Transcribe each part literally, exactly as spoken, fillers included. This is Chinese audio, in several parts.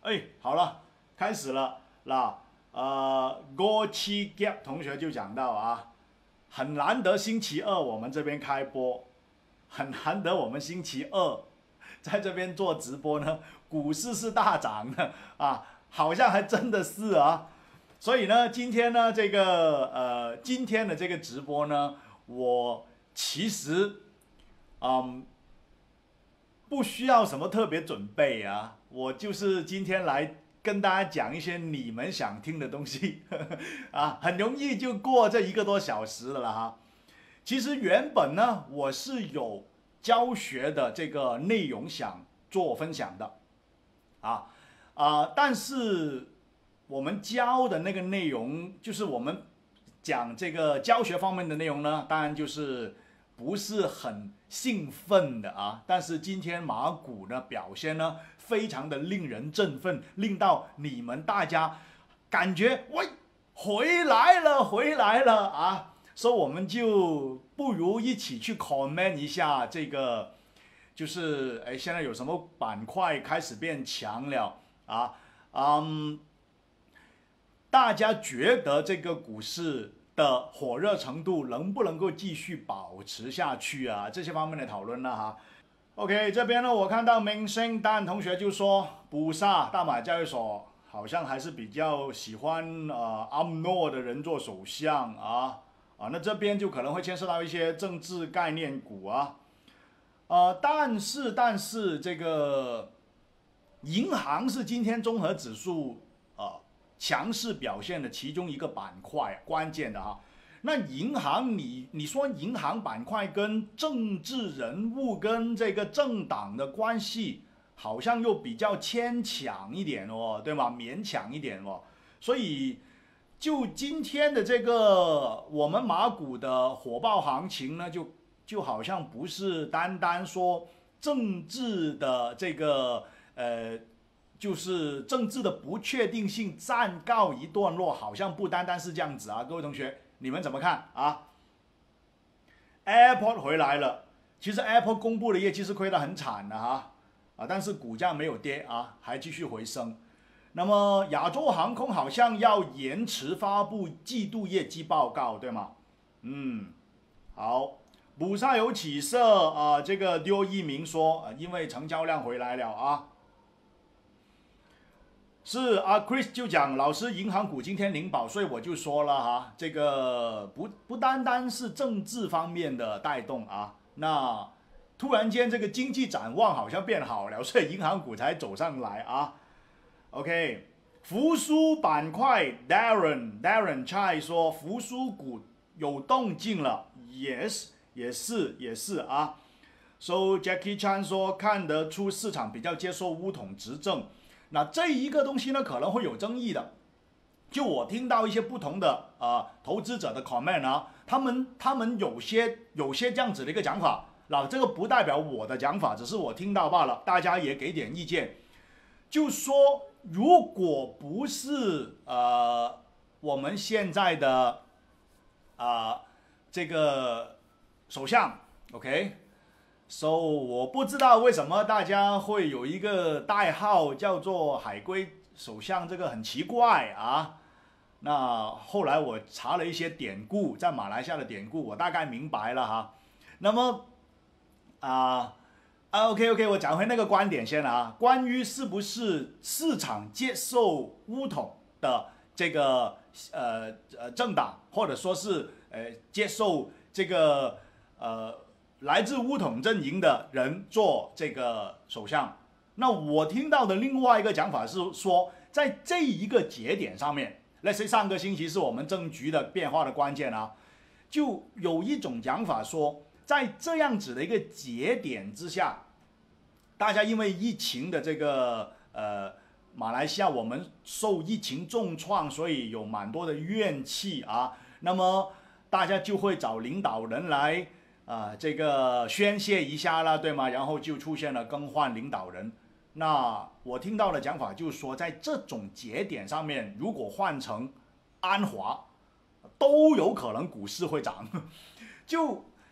哎，好了，开始了。那呃，郭七 gap 同学就讲到啊，很难得星期二我们这边开播，很难得我们星期二在这边做直播呢，股市是大涨的啊，好像还真的是啊。所以呢，今天呢，这个呃，今天的这个直播呢，我其实嗯不需要什么特别准备啊，我就是今天来跟大家讲一些你们想听的东西啊，很容易就过这一个多小时的了哈。其实原本呢，我是有教学的这个内容想做分享的啊啊，但是我们教的那个内容，就是我们讲这个教学方面的内容呢，当然就是不是很兴奋的啊。但是今天马股呢表现呢非常的令人振奋，令到你们大家感觉喂回来了回来了啊，所以我们就不如一起去 comment 一下这个，就是哎现在有什么板块开始变强了啊？嗯，大家觉得这个股市的火热程度能不能够继续保持下去啊？这些方面的讨论了哈。OK， 这边呢，我看到明星蛋同学就说，布萨大马交易所好像还是比较喜欢呃阿姆诺的人做首相啊啊，那这边就可能会牵涉到一些政治概念股啊，呃，但是但是这个银行是今天综合指数呃强势表现的其中一个板块，关键的哈。那银行你你说银行板块跟政治人物跟这个政党的关系好像又比较牵强一点哦，对吗？勉强一点哦。所以就今天的这个我们马股的火爆行情呢，就就好像不是单单说政治的这个呃。就是政治的不确定性暂告一段落，好像不单单是这样子啊，各位同学，你们怎么看啊 ？Apple 回来了，其实 Apple 公布的业绩是亏得很惨的哈，啊，但是股价没有跌啊，还继续回升。那么亚洲航空好像要延迟发布季度业绩报告，对吗？嗯，好，补上有起色啊，这个丢一鸣说，啊，因为成交量回来了啊。是啊 ，Chris 就讲老师银行股今天领保，所以我就说了哈，这个不不单单是政治方面的带动啊，那突然间这个经济展望好像变好了，所以银行股才走上来啊。OK， 复苏板块 ，Darren Darren Chai 说复苏股有动静了 ，Yes 也是也是啊。So Jackie Chan 说看得出市场比较接受巫统执政。那这一个东西呢，可能会有争议的。就我听到一些不同的呃投资者的 comment 啊，他们他们有些有些这样子的一个讲法，那这个不代表我的讲法，只是我听到罢了，大家也给点意见。就说如果不是呃我们现在的啊、呃、这个首相 ，OK。So 我不知道为什么大家会有一个代号叫做海龟首相，这个很奇怪啊。那后来我查了一些典故，在马来西亚的典故，我大概明白了哈。那么啊啊 OK OK， 我讲回那个观点先啊，关于是不是市场接受巫统的这个呃呃政党，或者说是呃接受这个呃。来自巫统阵营的人做这个首相，那我听到的另外一个讲法是说，在这一个节点上面 ，let's say 上个星期是我们政局的变化的关键啊，就有一种讲法说，在这样子的一个节点之下，大家因为疫情的这个呃马来西亚我们受疫情重创，所以有蛮多的怨气啊，那么大家就会找领导人来。啊、呃，这个宣泄一下啦，对吗？然后就出现了更换领导人。那我听到的讲法就是说，在这种节点上面，如果换成安华，都有可能股市会涨。就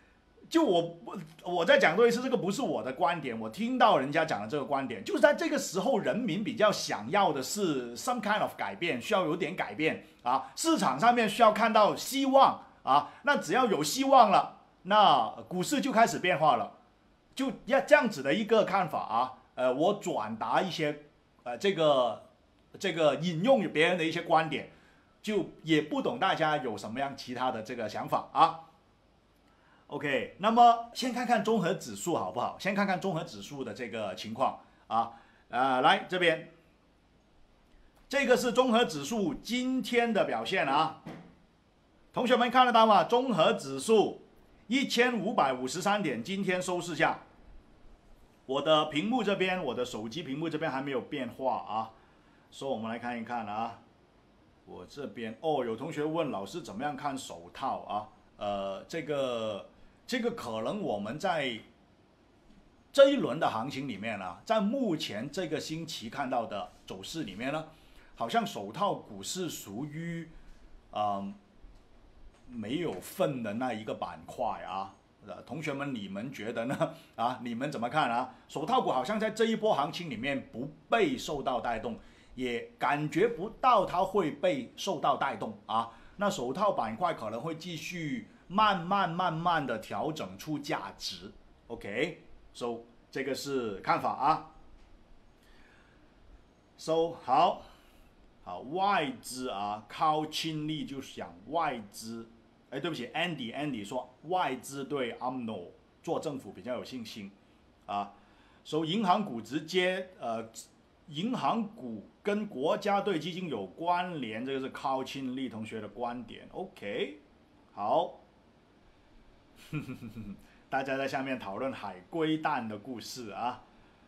就我我再讲多一次，这个不是我的观点，我听到人家讲的这个观点，就是在这个时候，人民比较想要的是 some kind of 改变，需要有点改变啊，市场上面需要看到希望啊，那只要有希望了，那股市就开始变化了，就要这样子的一个看法啊，呃，我转达一些呃这个这个引用别人的一些观点，就也不懂大家有什么样其他的这个想法啊。OK， 那么先看看综合指数好不好？先看看综合指数的这个情况啊，呃，来这边，这个是综合指数今天的表现啊，同学们看得到吗？综合指数一千五百五十三点，今天收市价，我的屏幕这边，我的手机屏幕这边还没有变化啊，所以我们来看一看啊，我这边哦，有同学问老师怎么样看手套啊？呃，这个。这个可能我们在这一轮的行情里面呢、啊，在目前这个星期看到的走势里面呢，好像手套股是属于呃没有份的那一个板块啊。呃，同学们，你们觉得呢？啊，你们怎么看啊？手套股好像在这一波行情里面不被受到带动，也感觉不到它会被受到带动啊。那手套板块可能会继续。慢慢慢慢的调整出价值 ，OK，so 这个是看法啊。so 好，好外资啊，靠亲力就想外资，哎，对不起 ，Andy Andy 说外资对 A M N O 做政府比较有信心啊。so 银行股直接呃，银行股跟国家队基金有关联，这个是靠亲力同学的观点 ，OK， 好。大家在下面讨论海龟蛋的故事啊。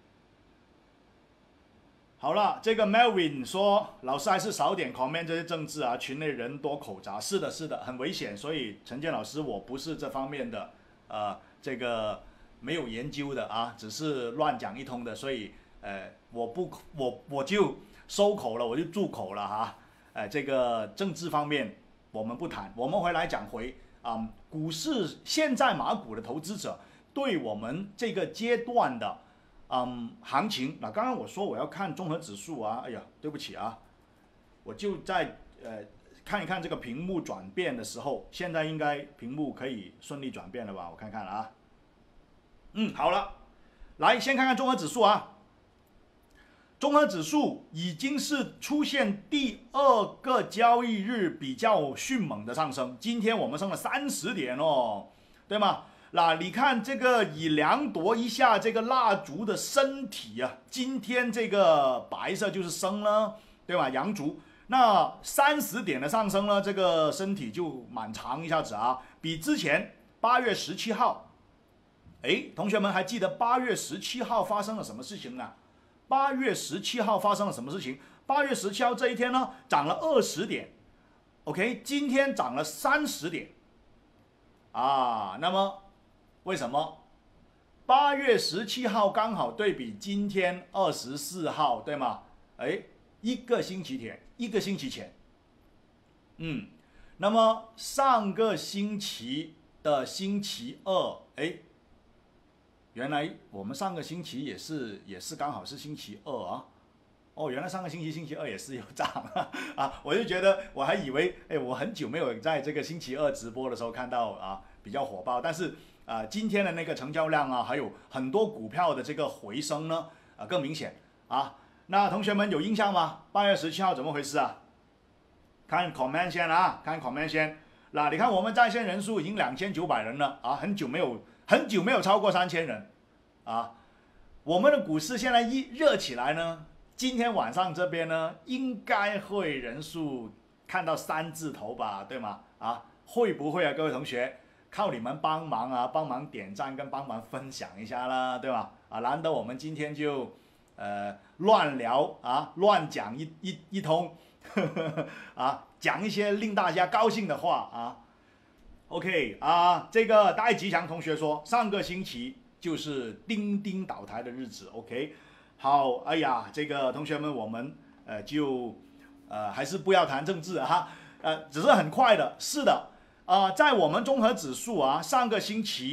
好了，这个 Melvin 说，老师还是少点 comment 这些政治啊，群内人多口杂。是的，是的，很危险。所以陈建老师，我不是这方面的，呃，这个没有研究的啊，只是乱讲一通的。所以，呃，我不，我我就收口了，我就住口了哈。呃，这个政治方面我们不谈，我们回来讲回。嗯，股市现在马股的投资者对我们这个阶段的嗯行情，那刚刚我说我要看综合指数啊，哎呀，对不起啊，我就在呃看一看这个屏幕转变的时候，现在应该屏幕可以顺利转变了吧？我看看啊，嗯，好了，来先看看综合指数啊。综合指数已经是出现第二个交易日比较迅猛的上升，今天我们升了三十点哦，对吗？那你看这个以量度一下这个蜡烛的身体啊，今天这个白色就是升了，对吧？阳烛，那三十点的上升呢，这个身体就蛮长一下子啊，比之前八月十七号，哎，同学们还记得八月十七号发生了什么事情呢？八月十七号发生了什么事情？八月十七号这一天呢，涨了二十点 ，OK， 今天涨了三十点，啊，那么为什么？八月十七号刚好对比今天二十四号，对吗？哎，一个星期前，一个星期前，嗯，那么上个星期的星期二，哎。原来我们上个星期也是也是刚好是星期二啊，哦，原来上个星期星期二也是有涨啊，我就觉得我还以为，哎，我很久没有在这个星期二直播的时候看到啊比较火爆，但是啊、呃、今天的那个成交量啊，还有很多股票的这个回升呢，啊更明显啊。那同学们有印象吗？八月十七号怎么回事啊？看 comment 先啊，看 comment 先。那你看我们在线人数已经两千九百人了啊，很久没有。很久没有超过三千人，啊，我们的股市现在一热起来呢，今天晚上这边呢，应该会人数看到三字头吧，对吗？啊，会不会啊，各位同学，靠你们帮忙啊，帮忙点赞跟帮忙分享一下啦，对吧？啊，难得我们今天就呃乱聊啊，乱讲一一一通，呵呵啊，讲一些令大家高兴的话啊。OK 啊，这个戴吉祥同学说，上个星期就是钉钉倒台的日子。OK， 好，哎呀，这个同学们，我们呃就呃还是不要谈政治哈，呃，只是很快的，是的，啊、呃，在我们综合指数啊，上个星期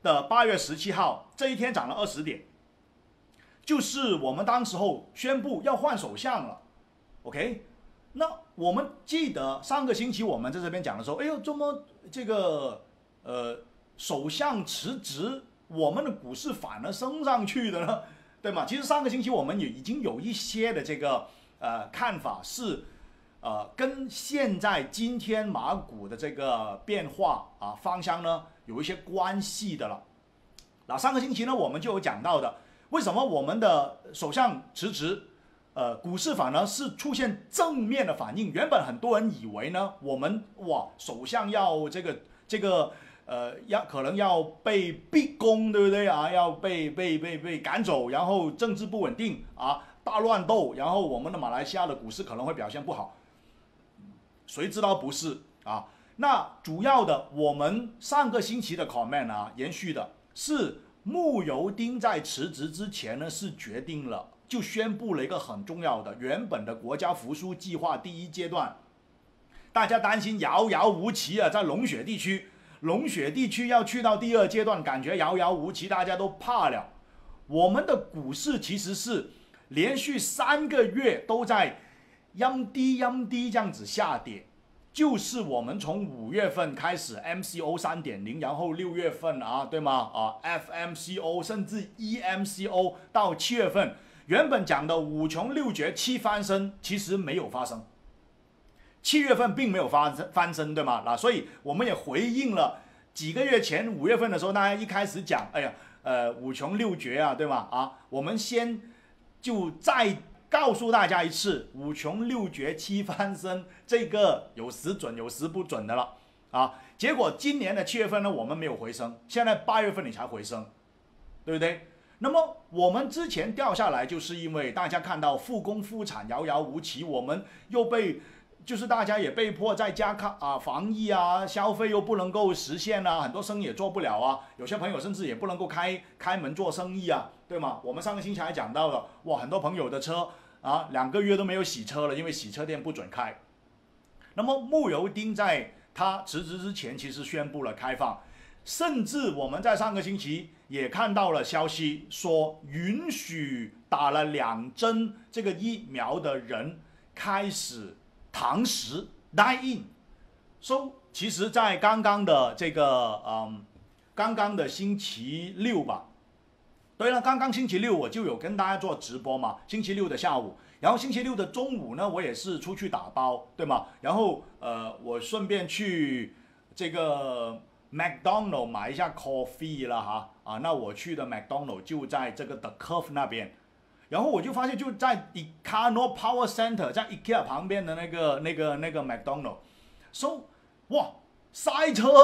的八月十七号这一天涨了二十点，就是我们当时候宣布要换首相了 ，OK？ 那我们记得上个星期我们在这边讲的时候，哎呦，怎么这个呃首相辞职，我们的股市反而升上去的呢？对吗？其实上个星期我们也已经有一些的这个呃看法是，呃跟现在今天马股的这个变化啊方向呢有一些关系的了。那上个星期呢我们就有讲到的，为什么我们的首相辞职？呃，股市反而是出现正面的反应。原本很多人以为呢，我们哇，首相要这个这个呃，要可能要被逼宫，对不对啊？要被被被被赶走，然后政治不稳定啊，大乱斗，然后我们的马来西亚的股市可能会表现不好。谁知道不是啊？那主要的，我们上个星期的 comment 啊，延续的是慕尤丁在辞职之前呢，是决定了。就宣布了一个很重要的，原本的国家复苏计划第一阶段，大家担心遥遥无期啊，在龙雪地区，龙雪地区要去到第二阶段，感觉遥遥无期，大家都怕了。我们的股市其实是连续三个月都在阴低阴低这样子下跌，就是我们从五月份开始 M C O 三点零， 然后六月份啊，对吗？啊 F M C O 甚至 E M C O 到七月份。原本讲的五穷六绝七翻身，其实没有发生。七月份并没有发生翻身，对吗？那所以我们也回应了几个月前五月份的时候，大家一开始讲，哎呀，呃，五穷六绝啊，对吗？啊，我们先就再告诉大家一次，五穷六绝七翻身，这个有时准有时不准的了啊。结果今年的七月份呢，我们没有回升，现在八月份你才回升，对不对？那么我们之前掉下来，就是因为大家看到复工复产遥遥无期，我们又被，就是大家也被迫在家看啊，防疫啊，消费又不能够实现啊，很多生意也做不了啊，有些朋友甚至也不能够开开门做生意啊，对吗？我们上个星期还讲到了，哇，很多朋友的车啊，两个月都没有洗车了，因为洗车店不准开。那么慕尤丁在他辞职之前，其实宣布了开放。甚至我们在上个星期也看到了消息，说允许打了两针这个疫苗的人开始堂食 dine in。So 其实，在刚刚的这个嗯，刚刚的星期六吧，对了，刚刚星期六我就有跟大家做直播嘛，星期六的下午，然后星期六的中午呢，我也是出去打包，对吗？然后呃，我顺便去这个。McDonald 买一下 coffee 了哈啊，那我去的 McDonald 就在这个 The Curve 那边，然后我就发现就在 Econo Power Center， 在 IKEA 旁边的那个那个那个 McDonald，so 哇塞车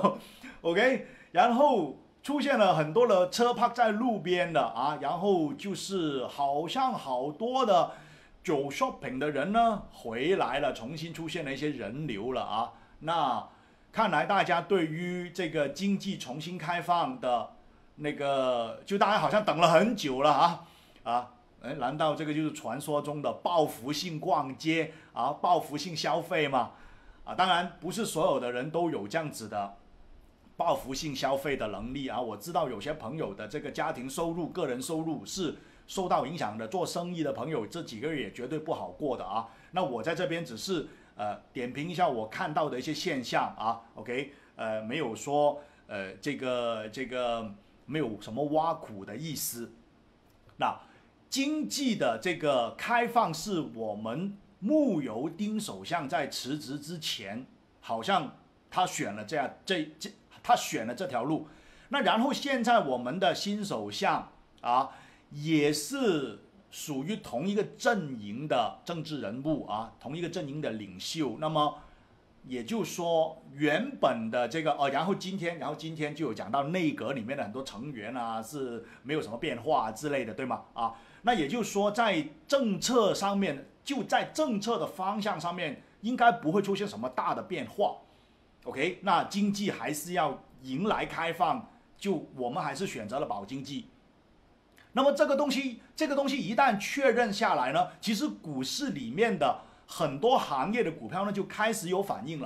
，OK， 然后出现了很多的车泊在路边的啊，然后就是好像好多的走 shopping 的人呢回来了，重新出现了一些人流了啊，那。看来大家对于这个经济重新开放的那个，就大家好像等了很久了啊啊！哎，难道这个就是传说中的报复性逛街啊，报复性消费吗？啊，当然不是所有的人都有这样子的报复性消费的能力啊。我知道有些朋友的这个家庭收入、个人收入是受到影响的，做生意的朋友这几个月也绝对不好过的啊。那我在这边只是。呃，点评一下我看到的一些现象啊 ，OK， 呃，没有说呃这个这个没有什么挖苦的意思。那经济的这个开放是我们慕尤丁首相在辞职之前，好像他选了这样这这他选了这条路。那然后现在我们的新首相啊，也是。属于同一个阵营的政治人物啊，同一个阵营的领袖。那么也就是说，原本的这个哦，然后今天，然后今天就有讲到内阁里面的很多成员啊是没有什么变化之类的，对吗？啊，那也就是说，在政策上面，就在政策的方向上面，应该不会出现什么大的变化。OK， 那经济还是要迎来开放，就我们还是选择了保经济。那么这个东西，这个东西一旦确认下来呢，其实股市里面的很多行业的股票呢就开始有反应了。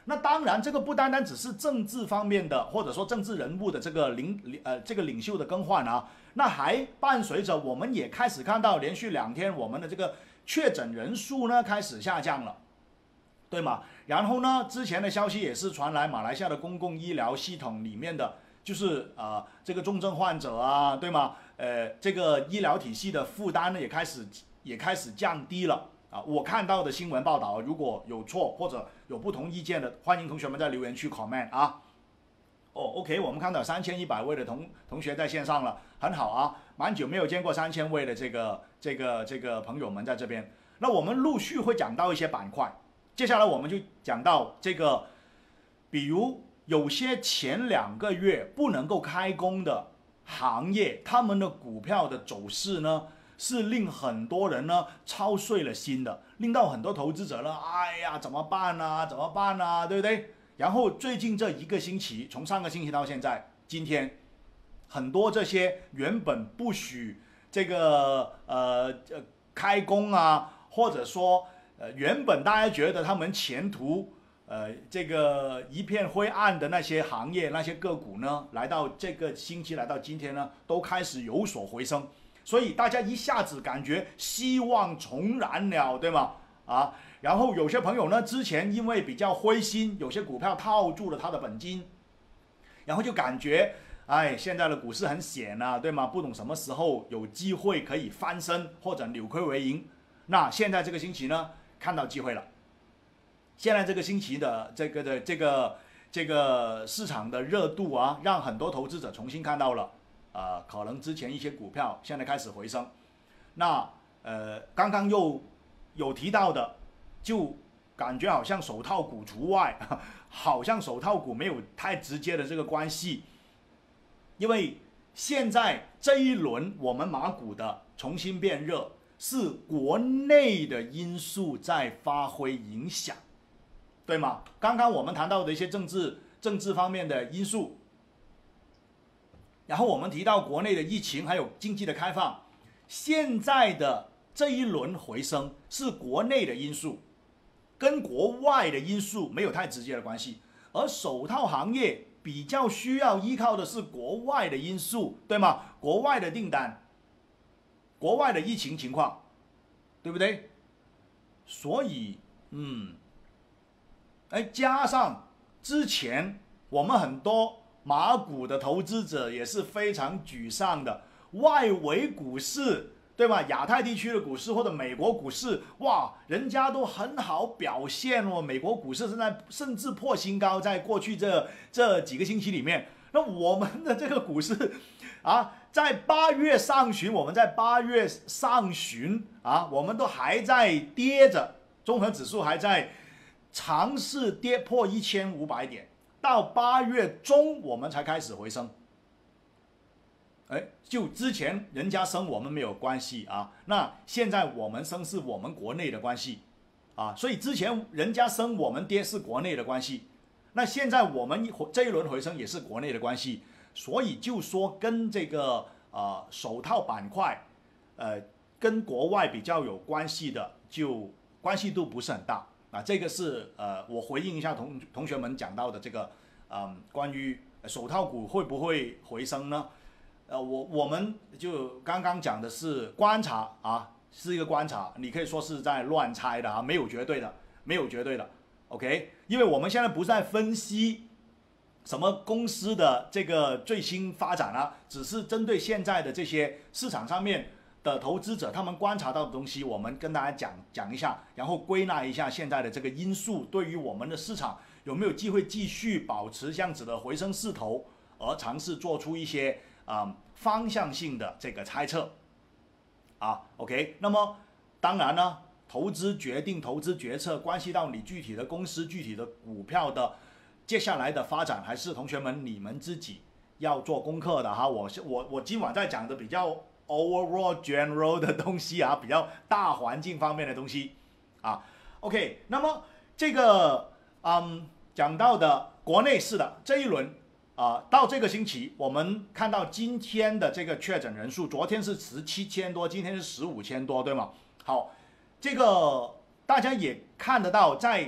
那当然，这个不单单只是政治方面的，或者说政治人物的这个领呃这个领袖的更换啊，那还伴随着我们也开始看到连续两天我们的这个确诊人数呢开始下降了，对吗？然后呢，之前的消息也是传来马来西亚的公共医疗系统里面的，就是呃这个重症患者啊，对吗？呃，这个医疗体系的负担呢也开始也开始降低了。啊，我看到的新闻报道，如果有错或者有不同意见的，欢迎同学们在留言区 comment 啊。哦 ，OK， 我们看到三千一百位的同同学在线上了，很好啊，蛮久没有见过三千位的这个这个这个朋友们在这边。那我们陆续会讲到一些板块，接下来我们就讲到这个，比如有些前两个月不能够开工的行业，他们的股票的走势呢？是令很多人呢操碎了心的，令到很多投资者呢，哎呀，怎么办啊？怎么办啊？对不对？然后最近这一个星期，从上个星期到现在，今天，很多这些原本不许这个呃呃开工啊，或者说呃原本大家觉得他们前途呃这个一片灰暗的那些行业、那些个股呢，来到这个星期，来到今天呢，都开始有所回升。所以大家一下子感觉希望重燃了，对吗？啊，然后有些朋友呢，之前因为比较灰心，有些股票套住了他的本金，然后就感觉，哎，现在的股市很险啊，对吗？不懂什么时候有机会可以翻身或者扭亏为盈。那现在这个星期呢，看到机会了。现在这个星期的这个的这个这个市场的热度啊，让很多投资者重新看到了。呃，可能之前一些股票现在开始回升，那呃，刚刚又有提到的，就感觉好像手套股除外，好像手套股没有太直接的这个关系，因为现在这一轮我们马股的重新变热，是国内的因素在发挥影响，对吗？刚刚我们谈到的一些政治政治方面的因素。然后我们提到国内的疫情还有经济的开放，现在的这一轮回升是国内的因素，跟国外的因素没有太直接的关系。而手套行业比较需要依靠的是国外的因素，对吗？国外的订单，国外的疫情情况，对不对？所以，嗯，哎，加上之前我们很多。马股的投资者也是非常沮丧的，外围股市对吧？亚太地区的股市或者美国股市，哇，人家都很好表现哦。美国股市现在甚至破新高，在过去这这几个星期里面，那我们的这个股市啊，在八月上旬，我们在八月上旬啊，我们都还在跌着，综合指数还在尝试跌破一千五百点。到八月中我们才开始回升，哎，就之前人家升我们没有关系啊，那现在我们升是我们国内的关系啊，所以之前人家升我们跌是国内的关系，那现在我们这一轮回升也是国内的关系，所以就说跟这个呃手套板块，呃跟国外比较有关系的，就关系度不是很大。啊，这个是呃，我回应一下同同学们讲到的这个，嗯，关于手套股会不会回升呢？呃，我我们就刚刚讲的是观察啊，是一个观察，你可以说是在乱猜的啊，没有绝对的，没有绝对的 ，OK？ 因为我们现在不是在分析什么公司的这个最新发展啊，只是针对现在的这些市场上面。的投资者他们观察到的东西，我们跟大家讲讲一下，然后归纳一下现在的这个因素对于我们的市场有没有机会继续保持这样子的回升势头，而尝试做出一些啊、嗯、方向性的这个猜测啊 ，OK？ 那么当然呢，投资决定投资决策关系到你具体的公司、具体的股票的接下来的发展，还是同学们你们自己要做功课的哈。我我我今晚在讲的比较。overall general 的东西啊，比较大环境方面的东西啊 ，OK， 那么这个嗯讲到的国内是的这一轮啊，到这个星期我们看到今天的这个确诊人数，昨天是十七千多，今天是十五千多，对吗？好，这个大家也看得到，在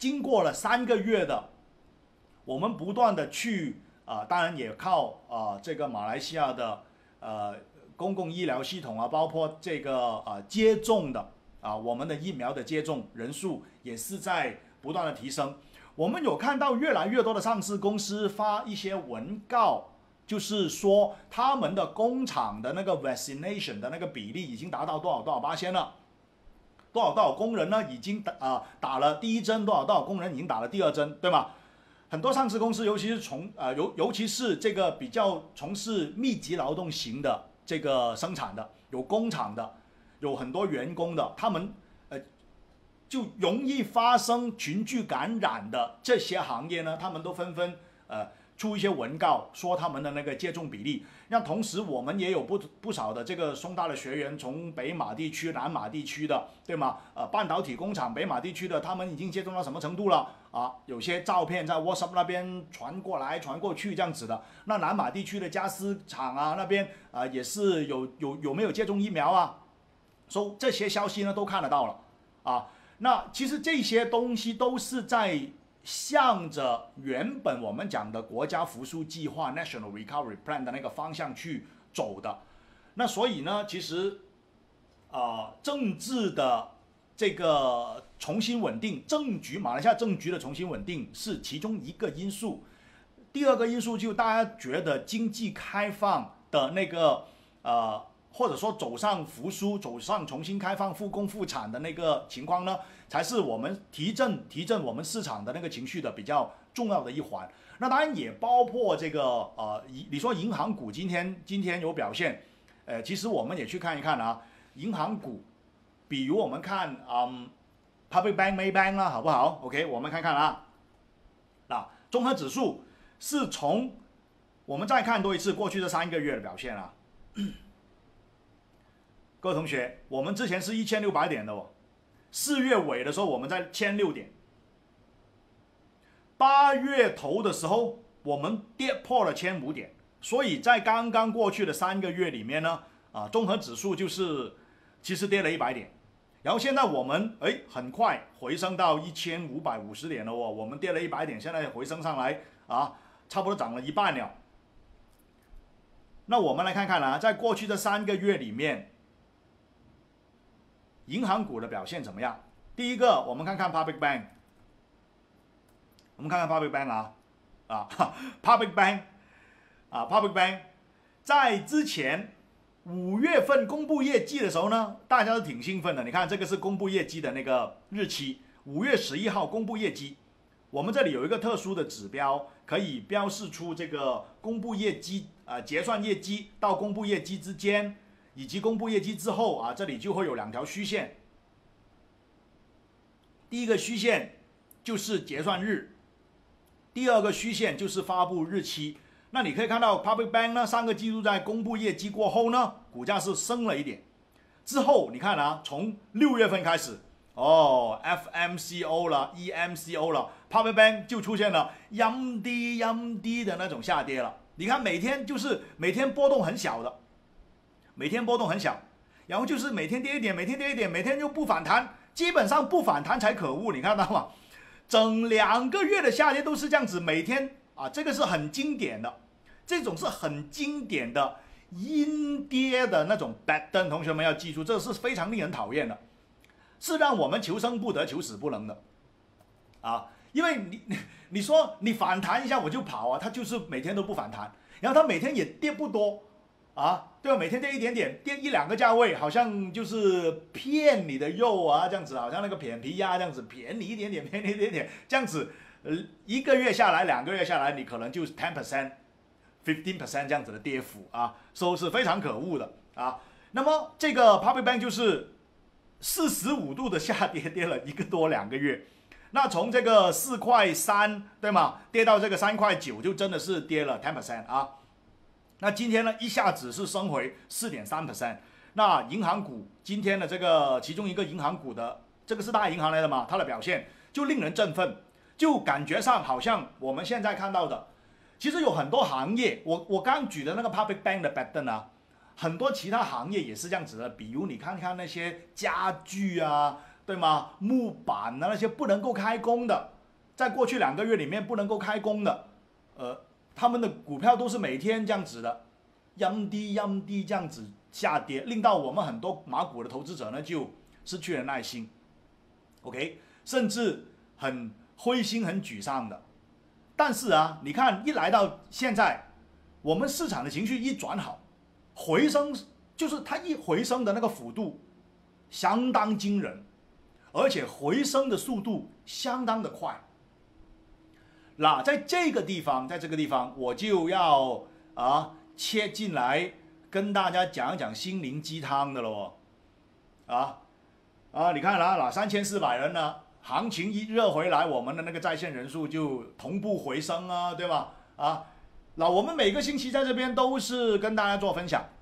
经过了三个月的，我们不断的去啊、呃，当然也靠啊、呃、这个马来西亚的呃公共医疗系统啊，包括这个啊、呃、接种的啊、呃、我们的疫苗的接种人数也是在不断的提升。我们有看到越来越多的上市公司发一些文告。就是说，他们的工厂的那个 vaccination 的那个比例已经达到多少多少%了，多少多少工人呢已经打啊、呃、打了第一针，多少多少工人已经打了第二针，对吗？很多上市公司，尤其是从呃尤尤其是这个比较从事密集劳动型的这个生产的，有工厂的，有很多员工的，他们呃就容易发生群聚感染的这些行业呢，他们都纷纷呃。出一些文告说他们的那个接种比例，那同时我们也有不不少的这个松大的学员从北马地区、南马地区的，对吗？呃，半导体工厂北马地区的，他们已经接种到什么程度了啊？有些照片在 WhatsApp 那边传过来、传过去这样子的。那南马地区的家私厂啊那边啊、呃、也是有有有没有接种疫苗啊？所以这些消息呢都看得到了啊。那其实这些东西都是在。向着原本我们讲的国家复苏计划 （National Recovery Plan） 的那个方向去走的，那所以呢，其实，呃，政治的这个重新稳定，政局马来西亚政局的重新稳定是其中一个因素。第二个因素就大家觉得经济开放的那个呃。或者说走上复苏、走上重新开放、复工复产的那个情况呢，才是我们提振提振我们市场的那个情绪的比较重要的一环。那当然也包括这个呃，你说银行股今天今天有表现，呃，其实我们也去看一看啊，银行股，比如我们看嗯 ，Public Bank、Maybank 啦，好不好 ？OK， 我们看看啊，那综合指数是从我们再看多一次过去这三个月的表现啊。各位同学，我们之前是一千六百点的哦，四月尾的时候我们在千六点，八月头的时候我们跌破了千五点，所以在刚刚过去的三个月里面呢，啊，综合指数就是其实跌了一百点，然后现在我们哎很快回升到一千五百五十点了哦，我们跌了一百点，现在回升上来啊，差不多涨了一半了。那我们来看看啊，在过去这三个月里面。银行股的表现怎么样？第一个，我们看看 Public Bank， 我们看看 Public Bank 啊，啊 ，Public Bank， 啊 ，Public Bank， 在之前五月份公布业绩的时候呢，大家都挺兴奋的。你看，这个是公布业绩的那个日期，五月十一号公布业绩。我们这里有一个特殊的指标，可以标示出这个公布业绩啊、呃，结算业绩到公布业绩之间。以及公布业绩之后啊，这里就会有两条虚线。第一个虚线就是结算日，第二个虚线就是发布日期。那你可以看到 Public Bank 呢，上个季度在公布业绩过后呢，股价是升了一点。之后你看啊，从六月份开始，哦 ，F M C O 了 ，E M C O 了 ，Public Bank 就出现了阴低阴低的那种下跌了。你看每天就是每天波动很小的。每天波动很小，然后就是每天跌一点，每天跌一点，每天又不反弹，基本上不反弹才可恶，你看到吗？整两个月的下跌都是这样子，每天啊，这个是很经典的，这种是很经典的阴跌的那种 pattern， 同学们要记住，这是非常令人讨厌的，是让我们求生不得，求死不能的，啊，因为你你你说你反弹一下我就跑啊，它就是每天都不反弹，然后它每天也跌不多。啊，对吧？每天跌一点点，跌一两个价位，好像就是骗你的肉啊，这样子，好像那个扁皮鸭这样子，骗你一点点，骗你一点点，这样子，呃，一个月下来，两个月下来，你可能就 ten percent、fifteen percent 这样子的跌幅啊，所以是非常可恶的啊。那么这个 Public Bank 就是四十五度的下跌，跌了一个多两个月。那从这个四块三，对吗？跌到这个三块九，就真的是跌了 ten percent 啊。那今天呢，一下子是升回 四点三 percent。那银行股今天的这个其中一个银行股的这个是大银行来的嘛，它的表现就令人振奋，就感觉上好像我们现在看到的，其实有很多行业，我我刚举的那个 Public Bank 的 pattern 啊，很多其他行业也是这样子的，比如你看看那些家具啊，对对吗？木板啊那些不能够开工的，在过去两个月里面不能够开工的，呃，他们的股票都是每天这样子的，阴低阴低这样子下跌，令到我们很多马股的投资者呢就失去了耐心 ，OK， 甚至很灰心、很沮丧的。但是啊，你看一来到现在，我们市场的情绪一转好，回升就是它一回升的那个幅度相当惊人，而且回升的速度相当的快。那在这个地方，在这个地方，我就要啊切进来跟大家讲一讲心灵鸡汤的喽，啊啊，你看啦，那三千四百人呢，行情一热回来，我们的那个在线人数就同步回升啊，对吧？啊，那我们每个星期在这边都是跟大家做分享。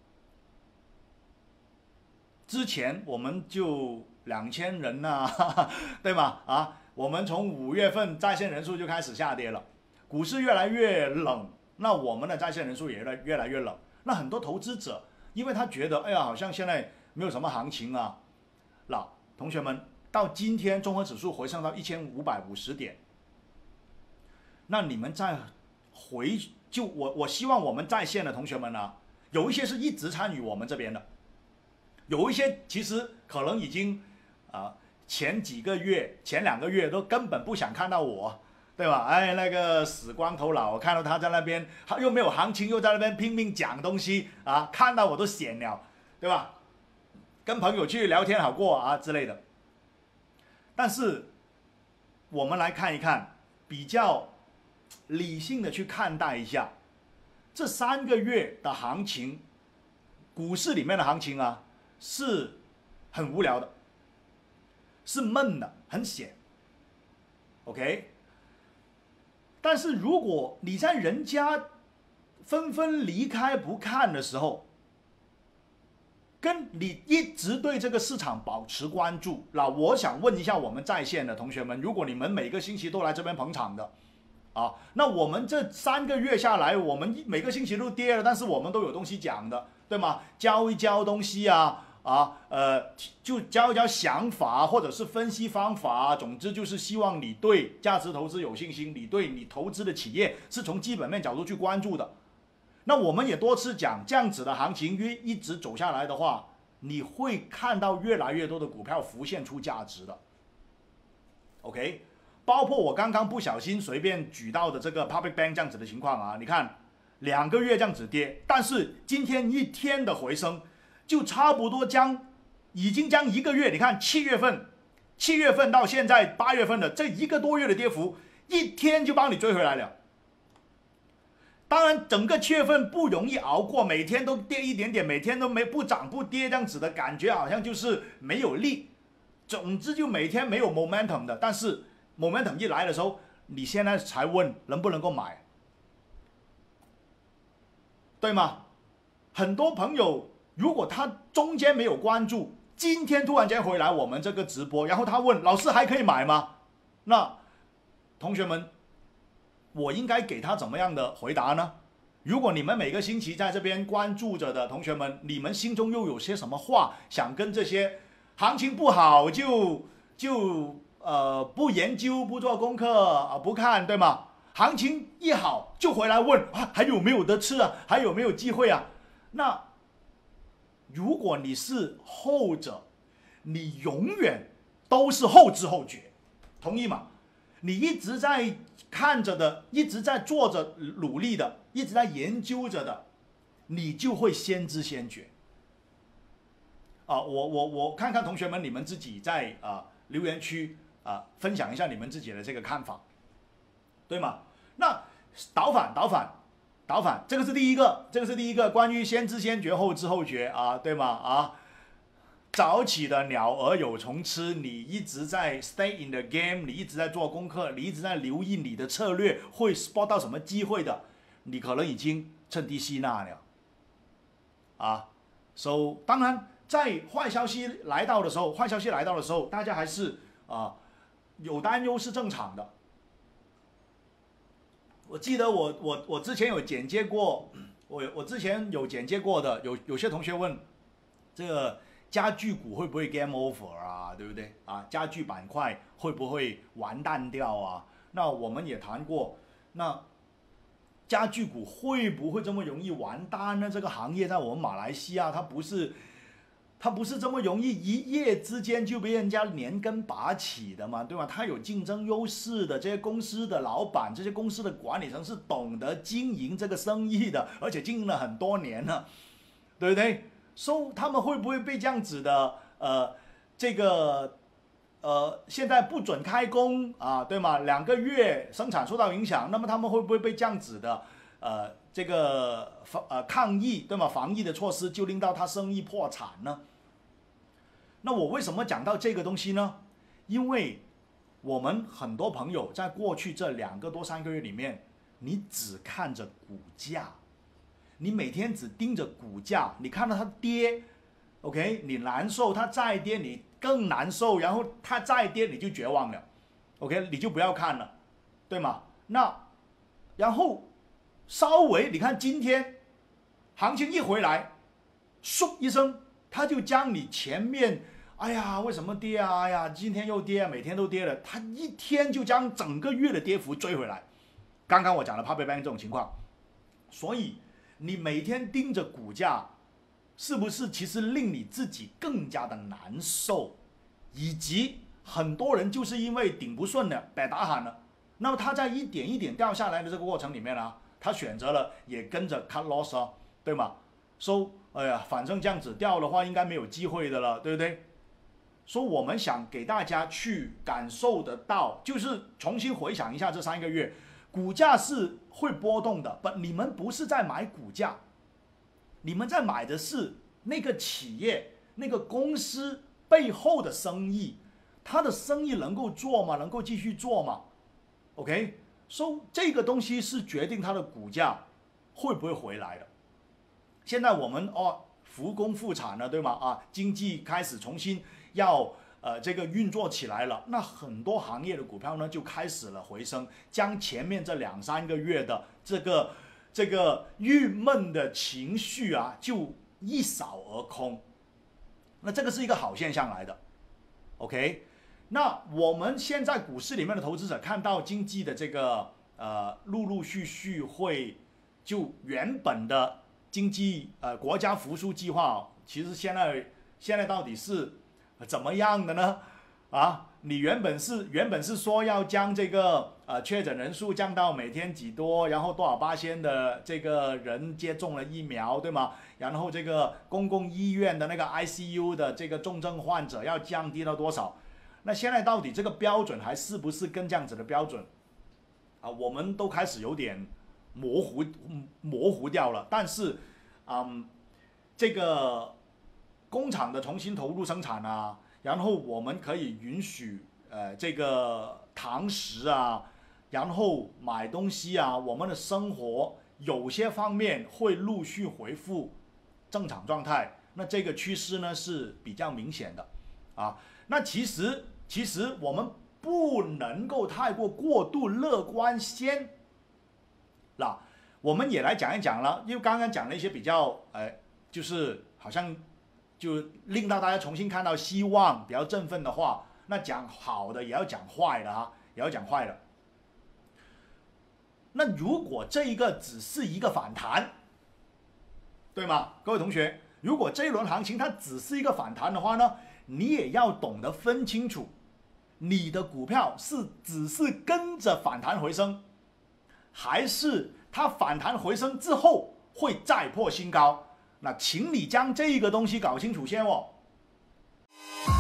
之前我们就两千人呐、啊，对吗？啊，我们从五月份在线人数就开始下跌了，股市越来越冷，那我们的在线人数也越来越来越冷。那很多投资者，因为他觉得，哎呀，好像现在没有什么行情啊。那同学们，到今天综合指数回升到一千五百五十点，那你们再回就我我希望我们在线的同学们呢，有一些是一直参与我们这边的。有一些其实可能已经啊、呃、前几个月、前两个月都根本不想看到我，对吧？哎，那个死光头佬，我看到他在那边，他又没有行情，又在那边拼命讲东西啊，看到我都闲了，对吧？跟朋友去聊天好过啊之类的。但是我们来看一看，比较理性的去看待一下这三个月的行情，股市里面的行情啊。是很无聊的，是闷的，很闲 ，OK。但是如果你在人家纷纷离开不看的时候，跟你一直对这个市场保持关注，那我想问一下我们在线的同学们，如果你们每个星期都来这边捧场的，啊，那我们这三个月下来，我们每个星期都跌了，但是我们都有东西讲的，对吗？教一教东西啊。啊，呃，就教一教想法，或者是分析方法，总之就是希望你对价值投资有信心，你对你投资的企业是从基本面角度去关注的。那我们也多次讲，这样子的行情越一直走下来的话，你会看到越来越多的股票浮现出价值的。OK， 包括我刚刚不小心随便举到的这个 Public Bank 这样子的情况啊，你看两个月这样子跌，但是今天一天的回升。就差不多将已经将一个月，你看七月份，七月份到现在八月份的这一个多月的跌幅，一天就帮你追回来了。当然，整个七月份不容易熬过，每天都跌一点点，每天都没不涨不跌这样子的感觉，好像就是没有力。总之就每天没有 momentum 的，但是 momentum 一来的时候，你现在才问能不能够买，对吗？很多朋友。如果他中间没有关注，今天突然间回来我们这个直播，然后他问老师还可以买吗？那同学们，我应该给他怎么样的回答呢？如果你们每个星期在这边关注着的同学们，你们心中又有些什么话想跟这些行情不好就就呃不研究、不做功课啊、不看，对吗？行情一好就回来问啊还有没有得吃啊，还有没有机会啊？那如果你是后者，你永远都是后知后觉，同意吗？你一直在看着的，一直在做着努力的，一直在研究着的，你就会先知先觉。啊，我我我看看同学们，你们自己在啊留言区啊分享一下你们自己的这个看法，对吗？那倒反倒反。倒反，这个是第一个，这个是第一个关于先知先觉后知后觉啊，对吗？啊，早起的鸟儿有虫吃，你一直在 stay in the game， 你一直在做功课，你一直在留意你的策略会 spot 到什么机会的，你可能已经趁低吸纳了啊。So 当然，在坏消息来到的时候，坏消息来到的时候，大家还是啊有担忧是正常的。我记得我我我之前有剪接过，我我之前有剪接过的，有有些同学问，这个家具股会不会 game over 啊？对不对啊？家具板块会不会完蛋掉啊？那我们也谈过，那家具股会不会这么容易完蛋呢？这个行业在我们马来西亚，它不是。它不是这么容易一夜之间就被人家连根拔起的嘛，对吧？它有竞争优势的，这些公司的老板、这些公司的管理层是懂得经营这个生意的，而且经营了很多年了，对不对？所以他们会不会被这样子的呃这个呃现在不准开工啊，对吗？两个月生产受到影响，那么他们会不会被这样子的呃这个防呃抗疫对吗？防疫的措施就令到他生意破产呢？那我为什么讲到这个东西呢？因为我们很多朋友在过去这两个多三个月里面，你只看着股价，你每天只盯着股价，你看到它跌 ，OK， 你难受，它再跌你更难受，然后它再跌你就绝望了 ，OK， 你就不要看了，对吗？那然后稍微你看今天行情一回来，嗖一声，它就将你前面。哎呀，为什么跌啊？哎呀，今天又跌，每天都跌了，它一天就将整个月的跌幅追回来。刚刚我讲了 Puppet Bank 这种情况，所以你每天盯着股价，是不是其实令你自己更加的难受？以及很多人就是因为顶不顺了，白打喊了，那么他在一点一点掉下来的这个过程里面啊，他选择了也跟着 cut loss 啊，对吗？收、so, 哎呀，反正这样子掉的话，应该没有机会的了，对不对？所以我们想给大家去感受得到，就是重新回想一下这三个月，股价是会波动的，不，你们不是在买股价，你们在买的是那个企业、那个公司背后的生意，它的生意能够做吗？能够继续做吗 ？OK， 所以这个东西是决定它的股价会不会回来的。现在我们哦复工复产了，对吗？啊，经济开始重新。要呃这个运作起来了，那很多行业的股票呢就开始了回升，将前面这两三个月的这个这个郁闷的情绪啊就一扫而空，那这个是一个好现象来的 ，OK？ 那我们现在股市里面的投资者看到经济的这个呃陆陆续续会就原本的经济呃国家复苏计划，其实现在现在到底是。怎么样的呢？啊，你原本是原本是说要将这个呃确诊人数降到每天几多，然后多少巴仙的这个人接种了疫苗，对吗？然后这个公共医院的那个 I C U 的这个重症患者要降低到多少？那现在到底这个标准还是不是跟这样子的标准啊？我们都开始有点模糊模糊掉了。但是，嗯，这个。工厂的重新投入生产啊，然后我们可以允许呃这个堂食啊，然后买东西啊，我们的生活有些方面会陆续恢复正常状态。那这个趋势呢是比较明显的啊。那其实其实我们不能够太过过度乐观先。那我们也来讲一讲了，因为刚刚讲了一些比较呃就是好像。就令到大家重新看到希望，比较振奋的话，那讲好的也要讲坏的啊，也要讲坏的。那如果这一个只是一个反弹，对吗？各位同学，如果这一轮行情它只是一个反弹的话呢，你也要懂得分清楚，你的股票是只是跟着反弹回升，还是它反弹回升之后会再破新高。那请你将这个东西搞清楚先哦。